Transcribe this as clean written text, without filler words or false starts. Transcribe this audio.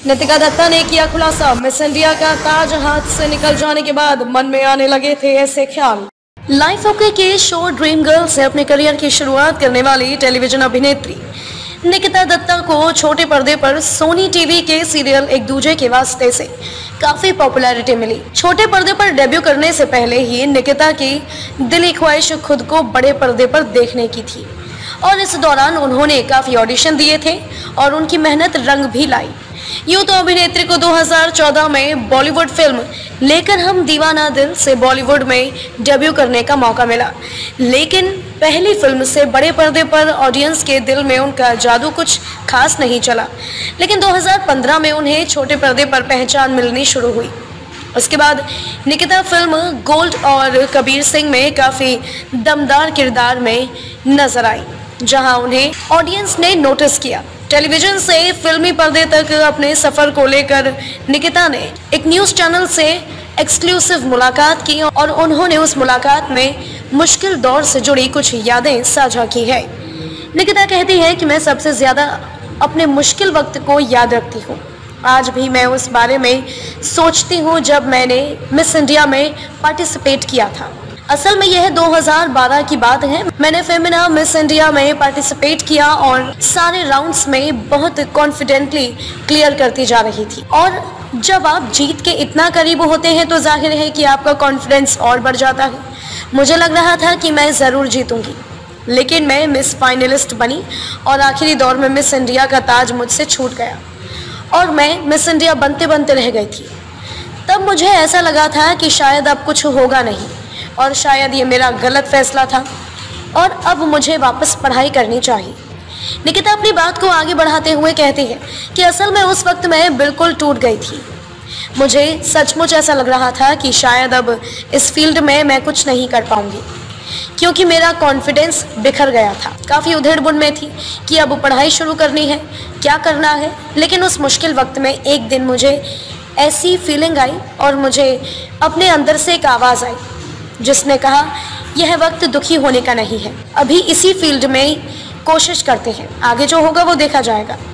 नितिका दत्ता ने किया खुलासा, मिस इंडिया का ताज हाथ से निकल जाने के बाद मन में आने लगे थे ऐसे ख्याल। लाइफ ओके के शो ड्रीम गर्ल से अपने करियर की शुरुआत करने वाली टेलीविजन अभिनेत्री निकिता दत्ता को छोटे पर्दे पर सोनी टीवी के सीरियल एक दूजे के वास्ते से काफी पॉपुलैरिटी मिली। छोटे पर्दे पर डेब्यू करने से पहले ही निकिता की दिली ख्वाहिश खुद को बड़े पर्दे पर देखने की थी और इस दौरान उन्होंने काफी ऑडिशन दिए थे और उनकी मेहनत रंग भी लाई। यूं तो अभिनेत्री को 2014 में बॉलीवुड फिल्म लेकर हम दीवाना दिल से बॉलीवुड में डेब्यू करने का मौका मिला, लेकिन पहली फिल्म से बड़े पर्दे पर ऑडियंस के दिल में उनका जादू कुछ खास नहीं चला। लेकिन 2015 में उन्हें छोटे पर्दे पर पहचान मिलनी शुरू हुई। उसके बाद निकिता फिल्म गोल्ड और कबीर सिंह में काफ़ी दमदार किरदार में नजर आई, जहां उन्हें ऑडियंस ने नोटिस किया। टेलीविजन से फिल्मी पर्दे तक अपने सफर को लेकर निकिता ने एक न्यूज़ चैनल से एक्सक्लूसिव मुलाकात की और उन्होंने उस मुलाकात में मुश्किल दौर से जुड़ी कुछ यादें साझा की है। निकिता कहती है कि मैं सबसे ज़्यादा अपने मुश्किल वक्त को याद रखती हूँ। आज भी मैं उस बारे में सोचती हूँ जब मैंने मिस इंडिया में पार्टिसिपेट किया था। असल में यह 2012 की बात है। मैंने फेमिना मिस इंडिया में पार्टिसिपेट किया और सारे राउंड्स में बहुत कॉन्फिडेंटली क्लियर करती जा रही थी। और जब आप जीत के इतना करीब होते हैं तो जाहिर है कि आपका कॉन्फिडेंस और बढ़ जाता है। मुझे लग रहा था कि मैं ज़रूर जीतूंगी, लेकिन मैं मिस फाइनलिस्ट बनी और आखिरी दौर में मिस इंडिया का ताज मुझसे छूट गया और मैं मिस इंडिया बनते बनते रह गई थी। तब मुझे ऐसा लगा था कि शायद अब कुछ होगा नहीं और शायद ये मेरा गलत फैसला था और अब मुझे वापस पढ़ाई करनी चाहिए। निकिता अपनी बात को आगे बढ़ाते हुए कहती है कि असल में उस वक्त मैं बिल्कुल टूट गई थी। मुझे सचमुच ऐसा लग रहा था कि शायद अब इस फील्ड में मैं कुछ नहीं कर पाऊंगी, क्योंकि मेरा कॉन्फिडेंस बिखर गया था। काफ़ी उधेड़-बुन में थी कि अब पढ़ाई शुरू करनी है, क्या करना है। लेकिन उस मुश्किल वक्त में एक दिन मुझे ऐसी फीलिंग आई और मुझे अपने अंदर से एक आवाज़ आई जिसने कहा, यह वक्त दुखी होने का नहीं है, अभी इसी फील्ड में कोशिश करते हैं, आगे जो होगा वो देखा जाएगा।